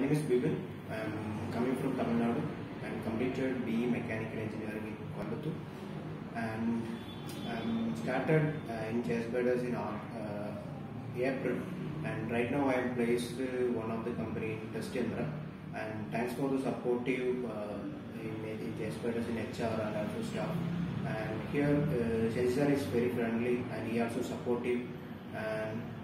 My name is BIBIN. I am coming from Tamil Nadu and completed BE Mechanical Engineering in Coimbatore, and I am started in JSPIDERS in April, and right now I am placed one of the company in Testimonial, and thanks for the supportive in JSPIDERS in HR and also staff. And here sir is very friendly and he also supportive, and